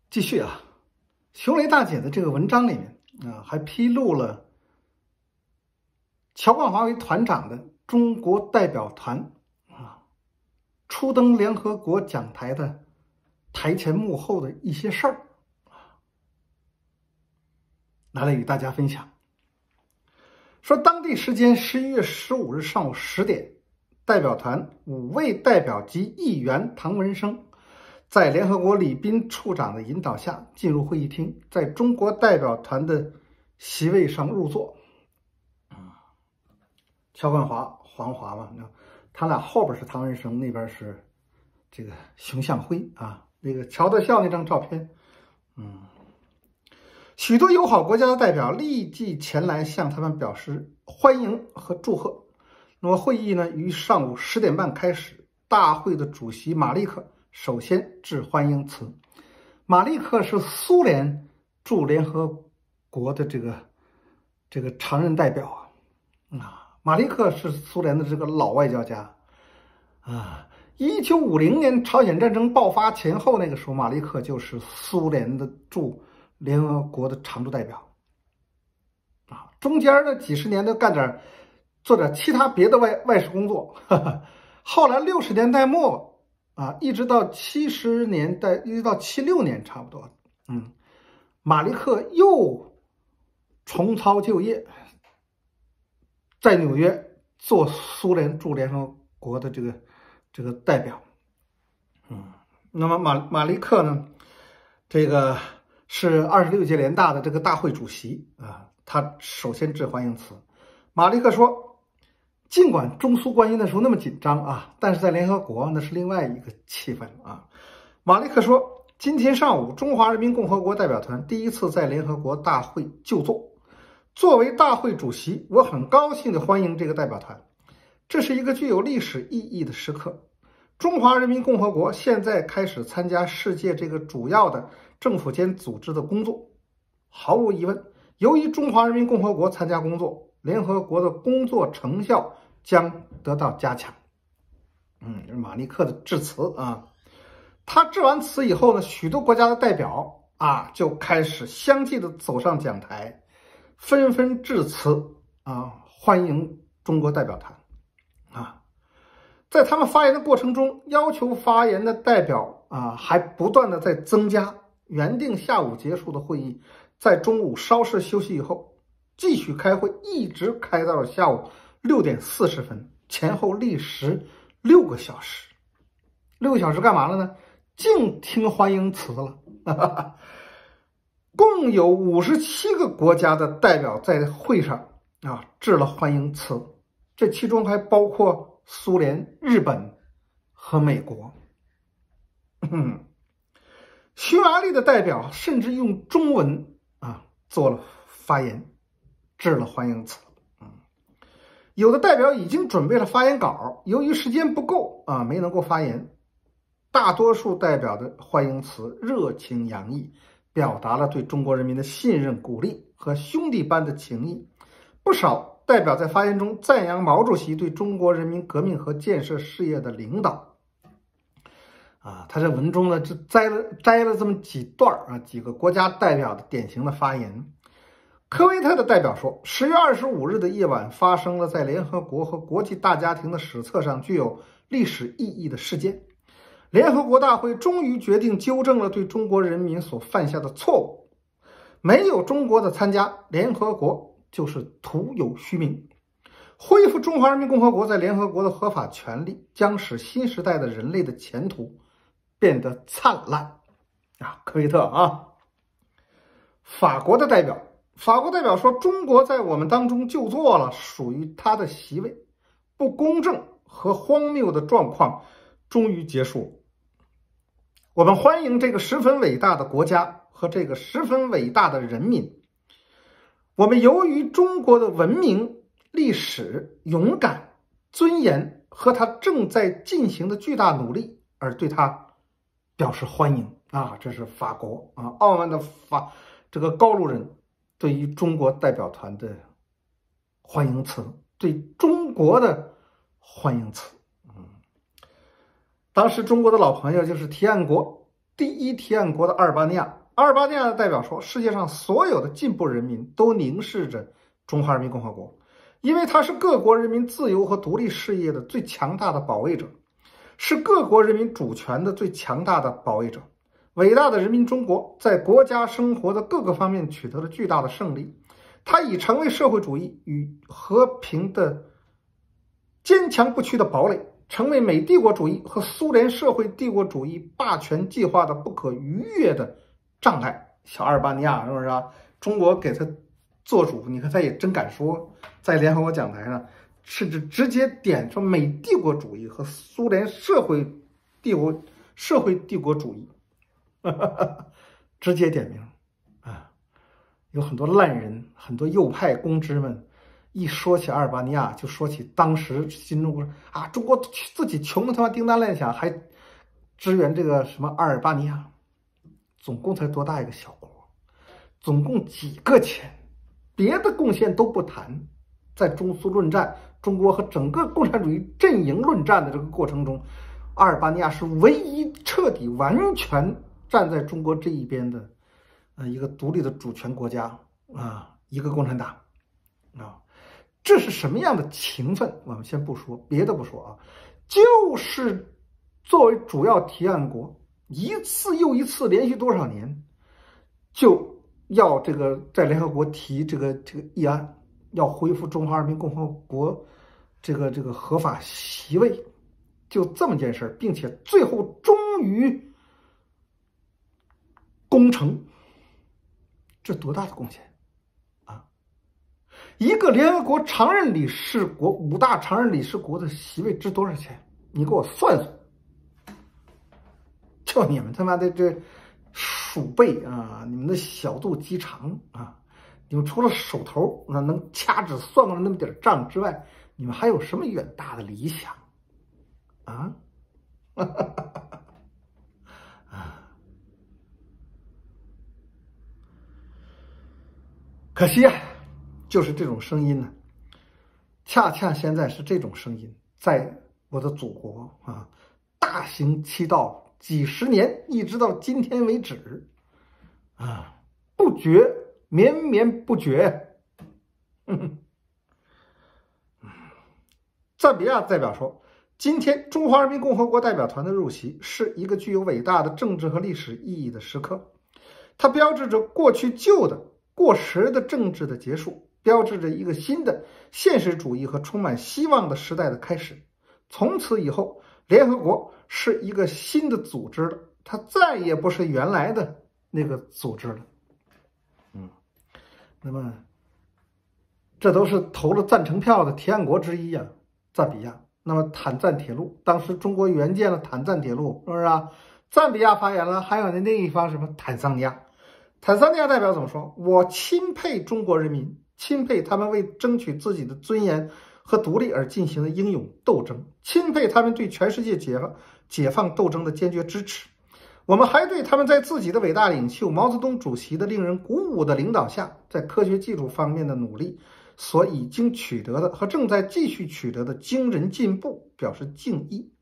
继续啊，熊雷大姐的这个文章里面还披露了乔冠华为团长的中国代表团初登联合国讲台的台前幕后的一些事儿拿来与大家分享。说当地时间11月15日上午10点，代表团5位代表及议员唐文生在联合国礼宾处长的引导下进入会议厅，在中国代表团的席位上入座。乔冠华、黄华嘛，他俩后边是唐文生，那边是这个熊向晖啊，那个乔德孝那张照片，许多友好国家的代表立即前来向他们表示欢迎和祝贺。那么会议呢，于上午10点半开始。大会的主席马利克首先致欢迎词。马利克是苏联驻联合国的这个常任代表马利克是苏联的这个老外交家1950年朝鲜战争爆发前后，那个时候马利克就是苏联的驻联合国的常驻代表中间呢几十年都做点其他别的外事工作，后来60年代末一直到70年代，一直到76年差不多，马利克又重操旧业，在纽约做苏联驻联合国的这个代表。那么马利克呢，这个是26届联大的这个大会主席他首先致欢迎词。马利克说，尽管中苏关系那时候那么紧张但是在联合国那是另外一个气氛马利克说，今天上午中华人民共和国代表团第一次在联合国大会就座，作为大会主席，我很高兴地欢迎这个代表团，这是一个具有历史意义的时刻。中华人民共和国现在开始参加世界这个主要的政府间组织的工作。毫无疑问，由于中华人民共和国参加工作，联合国的工作成效将得到加强。这是马利克的致辞他致完词以后呢，许多国家的代表就开始相继的走上讲台，纷纷致辞欢迎中国代表团在他们发言的过程中，要求发言的代表还不断的在增加。原定下午结束的会议，在中午稍事休息以后继续开会，一直开到了下午6点40分，前后历时6个小时。6个小时干嘛了呢？净听欢迎词了共有57个国家的代表在会上致了欢迎词，这其中还包括苏联、日本和美国。匈牙利的代表甚至用中文做了发言，致了欢迎词。有的代表已经准备了发言稿，由于时间不够没能够发言。大多数代表的欢迎词热情洋溢，表达了对中国人民的信任、鼓励和兄弟般的情谊。不少代表在发言中赞扬毛主席对中国人民革命和建设事业的领导。他这文中呢，就摘了这么几段几个国家代表的典型的发言。科威特的代表说，10月25日的夜晚发生了在联合国和国际大家庭的史册上具有历史意义的事件。联合国大会终于决定纠正了对中国人民所犯下的错误。没有中国的参加，联合国就是徒有虚名。恢复中华人民共和国在联合国的合法权利，将使新时代的人类的前途变得灿烂。科威特法国代表说，中国在我们当中就座了，属于他的席位，不公正和荒谬的状况终于结束。我们欢迎这个十分伟大的国家和这个十分伟大的人民。我们由于中国的文明、历史、勇敢、尊严和他正在进行的巨大努力而对他表示欢迎这是法国傲慢的这个高卢人对于中国代表团的欢迎词，对中国的欢迎词。当时中国的老朋友就是第一提案国的阿尔巴尼亚阿尔巴尼亚的代表说，世界上所有的进步人民都凝视着中华人民共和国，因为它是各国人民自由和独立事业的最强大的保卫者，是各国人民主权的最强大的保卫者。伟大的人民中国在国家生活的各个方面取得了巨大的胜利，它已成为社会主义与和平的坚强不屈的堡垒，成为美帝国主义和苏联社会帝国主义霸权计划的不可逾越的障碍。小阿尔巴尼亚是不是啊？中国给他做主，你看他也真敢说，在联合国讲台上，甚至直接点说美帝国主义和苏联社会帝国主义，直接点名啊！有很多烂人，很多右派公知们，一说起阿尔巴尼亚，就说起当时新中国啊，中国自己穷的他妈叮当乱响，还支援这个什么阿尔巴尼亚，总共才多大一个小国，总共几个钱，别的贡献都不谈，在中苏论战，中国和整个共产主义阵营论战的这个过程中，阿尔巴尼亚是唯一彻底完全站在中国这一边的一个独立的主权国家啊，一个共产党啊。这是什么样的情分？我们先不说别的，不说啊，就是作为主要提案国，一次又一次，连续多少年，就要这个在联合国提这个议案，要恢复中华人民共和国这个合法席位，就这么件事儿，并且最后终于攻成，这多大的贡献！一个联合国常任理事国，5大常任理事国的席位值多少钱？你给我算算。就你们他妈的这鼠辈啊，你们的小肚鸡肠啊，你们除了手头能掐指算过那么点账之外，你们还有什么远大的理想啊？可惜啊，就是这种声音呢，恰恰现在是这种声音，在我的祖国啊，大行其道几十年，一直到今天为止，啊，不绝，绵绵不绝。赞比亚代表说，今天中华人民共和国代表团的入席是一个具有伟大的政治和历史意义的时刻，它标志着过去旧的过时的政治的结束，标志着一个新的现实主义和充满希望的时代的开始。从此以后，联合国是一个新的组织了，它再也不是原来的那个组织了。那么这都是投了赞成票的提案国之一啊，赞比亚。那么坦赞铁路，当时中国援建了坦赞铁路，是不是啊？赞比亚发言了，还有那另一方什么坦桑尼亚。坦桑尼亚代表怎么说？我钦佩中国人民，钦佩他们为争取自己的尊严和独立而进行的英勇斗争，钦佩他们对全世界解放斗争的坚决支持。我们还对他们在自己的伟大领袖毛泽东主席的令人鼓舞的领导下，在科学技术方面的努力所已经取得的和正在继续取得的惊人进步表示敬意。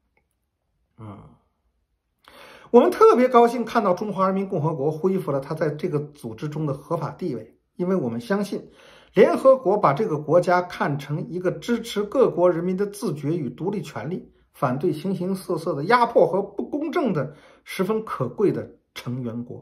我们特别高兴看到中华人民共和国恢复了它在这个组织中的合法地位，因为我们相信联合国把这个国家看成一个支持各国人民的自觉与独立权利，反对形形色色的压迫和不公正的十分可贵的成员国。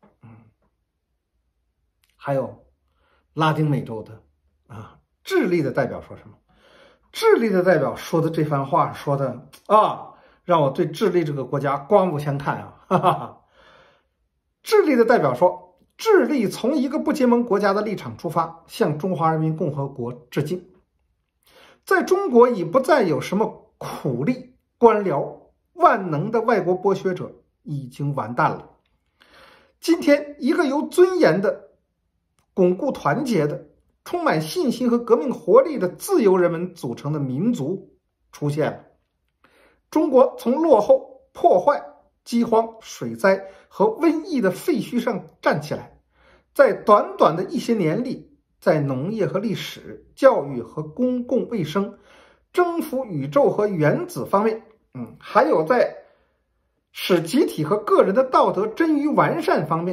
还有拉丁美洲的智利的代表说什么？智利的代表说的这番话说的让我对智利这个国家刮目相看啊！哈哈哈。智利的代表说，智利从一个不结盟国家的立场出发，向中华人民共和国致敬。在中国已不再有什么苦力官僚，万能的外国剥削者已经完蛋了。今天，一个由尊严的、巩固团结的、充满信心和革命活力的自由人们组成的民族出现了。中国从落后、破坏、饥荒、水灾和瘟疫的废墟上站起来，在短短的一些年里，在农业和历史、教育和公共卫生、征服宇宙和原子方面，还有在使集体和个人的道德臻于完善方面，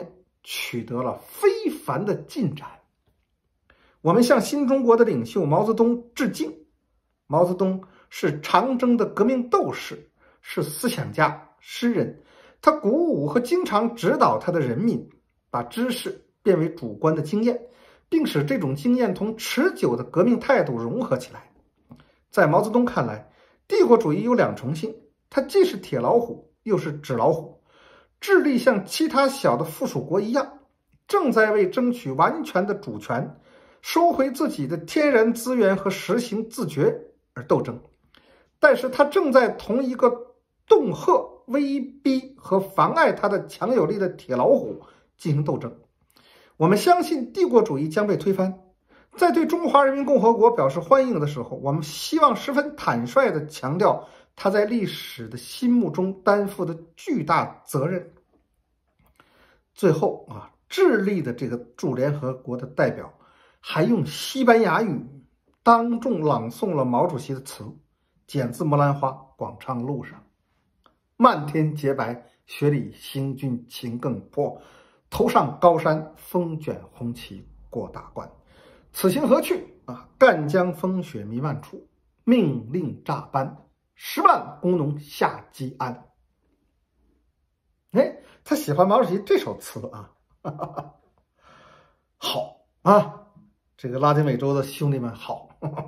取得了非凡的进展。我们向新中国的领袖毛泽东致敬。毛泽东是长征的革命斗士，是思想家、诗人。他鼓舞和经常指导他的人民，把知识变为主观的经验，并使这种经验同持久的革命态度融合起来。在毛泽东看来，帝国主义有两重性，它既是铁老虎，又是纸老虎。智利像其他小的附属国一样，正在为争取完全的主权、收回自己的天然资源和实行自决而斗争，但是他正在同一个恫吓、威逼和妨碍他的强有力的铁老虎进行斗争。我们相信帝国主义将被推翻。在对中华人民共和国表示欢迎的时候，我们希望十分坦率地强调他在历史的心目中担负的巨大责任。最后智利的这个驻联合国的代表还用西班牙语当众朗诵了毛主席的词，剪自《木兰花》，广唱路上。漫天洁白，雪里行军情更迫。头上高山，风卷红旗过大关。此行何去？赣江风雪弥漫处，命令乍颁，10万工农下吉安。他喜欢毛主席这首词好这个拉丁美洲的兄弟们好。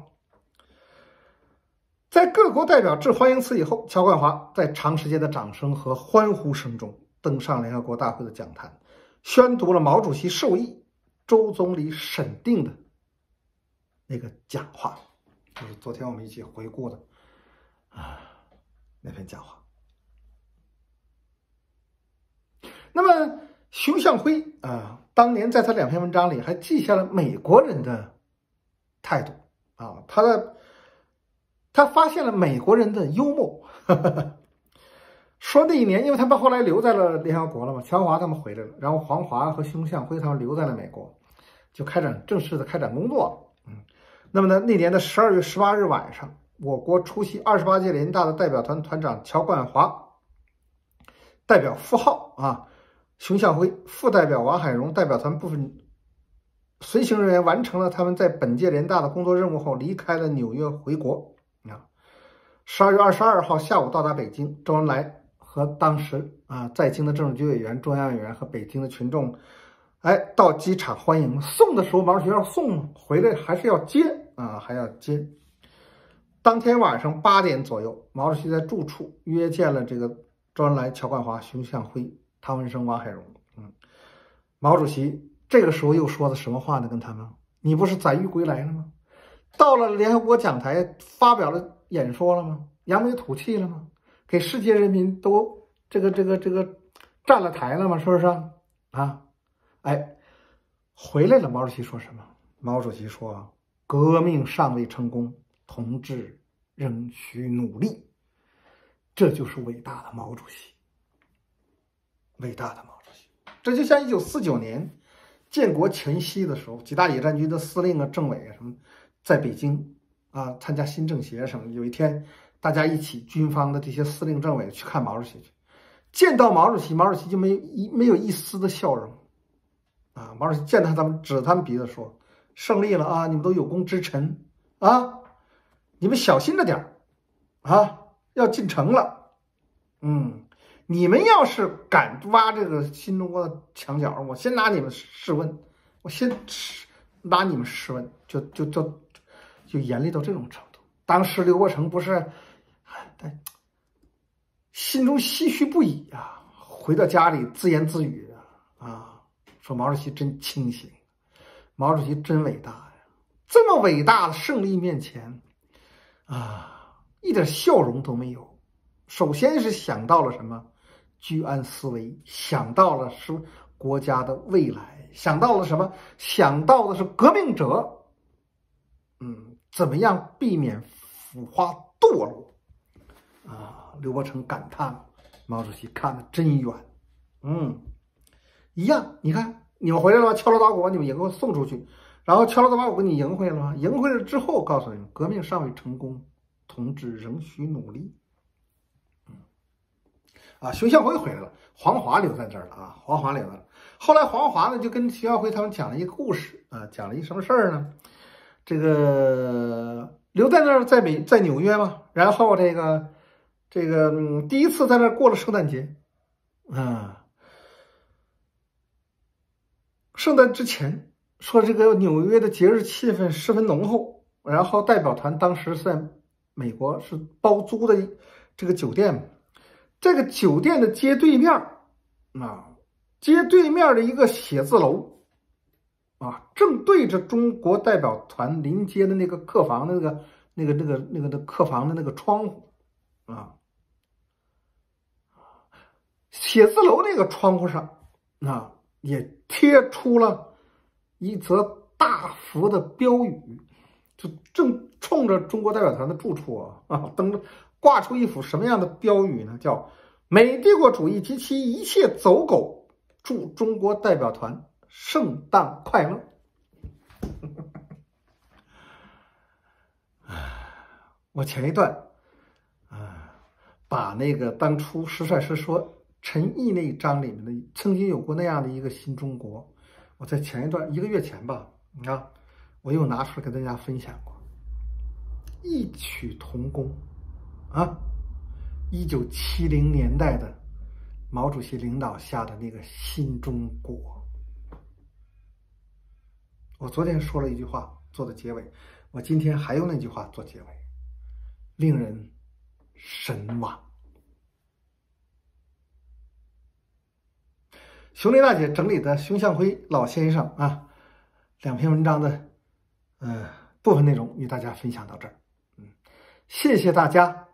在各国代表致欢迎词以后，乔冠华在长时间的掌声和欢呼声中登上联合国大会的讲坛，宣读了毛主席授意周总理审定的那个讲话，就是昨天我们一起回顾的那篇讲话。那么熊向晖当年在他2篇文章里还记下了美国人的态度他发现了美国人的幽默。说那一年，因为他们后来留在了联合国了嘛，乔华他们回来了，然后黄华和熊向晖他们留在了美国，就正式的开展工作了。那么呢，那年的12月18日晚上，我国出席28届联大的代表团团长乔冠华代表傅浩熊向晖、副代表王海荣代表团部分随行人员完成了他们在本届联大的工作任务后，离开了纽约回国。12月22号下午到达北京，周恩来和当时在京的政治局委员、中央委员和北京的群众，到机场欢迎。送的时候，毛主席要送，回来还是要接还要接。当天晚上8点左右，毛主席在住处约见了这个周恩来、乔冠华、熊向晖、汤文生、王海荣。毛主席这个时候又说的什么话呢？跟他们，你不是载誉归来了吗？到了联合国讲台发表了演说了吗？扬眉吐气了吗？给世界人民都这个站了台了吗？是不是回来了。毛主席说什么？毛主席说：革命尚未成功，同志仍需努力。这就是伟大的毛主席，伟大的毛主席。这就像1949年建国前夕的时候，几大野战军的司令政委什么在北京参加新政协什么，有一天大家一起军方的这些司令政委去看毛主席去，见到毛主席就没有一丝的笑容毛主席见到他们，指他们鼻子说：胜利了你们都有功之臣你们小心着点要进城了。你们要是敢挖这个新中国的墙角，我先拿你们试问，就严厉到这种程度。当时刘伯承不是心中唏嘘不已回到家里自言自语说毛主席真清醒，毛主席真伟大呀！这么伟大的胜利面前一点笑容都没有。首先是想到了什么？居安思危，想到了是国家的未来，想到了什么？想到的是革命者怎么样避免腐化堕落刘伯承感叹毛主席看得真远。一样，你看你们回来了吗？敲锣打鼓把你们迎送出去，然后敲锣打鼓给你迎回来了吗？迎回来之后告诉你们，革命尚未成功，同志仍需努力。熊向晖回来了，黄华留在这儿了黄华留在这儿。 后来黄华呢就跟徐耀辉他们讲了一个故事啊，讲了一什么事儿呢？这个留在那儿，在纽约嘛，然后第一次在那儿过了圣诞节，圣诞之前说这个纽约的节日气氛十分浓厚，然后代表团当时在美国是包租的这个酒店，这个酒店的街对面的一个写字楼。正对着中国代表团临街的那个客房的那个客房的那个窗户写字楼那个窗户上也贴出了一则大幅的标语，就正冲着中国代表团的住处挂出一幅什么样的标语呢？叫“美帝国主义及其一切走狗，祝中国代表团圣诞快乐”。我前一段把那个当初石帅师说陈毅那一章里面的曾经有过那样的一个新中国，我在前一段1个月前吧我又拿出来跟大家分享过，异曲同工1970年代的毛主席领导下的那个新中国。我昨天说了一句话做的结尾，我今天还用那句话做结尾，令人神往。熊雷大姐整理的熊向晖老先生2篇文章的部分内容与大家分享到这儿，谢谢大家。